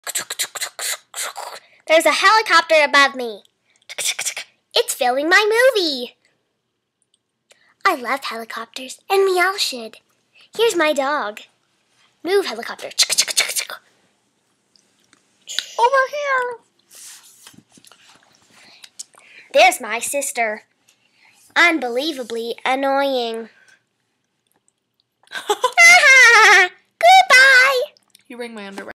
There's a helicopter above me. It's filming my movie. I love helicopters, and we all should. Here's my dog. Move, helicopter. Over here. There's my sister. Unbelievably annoying. Goodbye. You ring my underwear.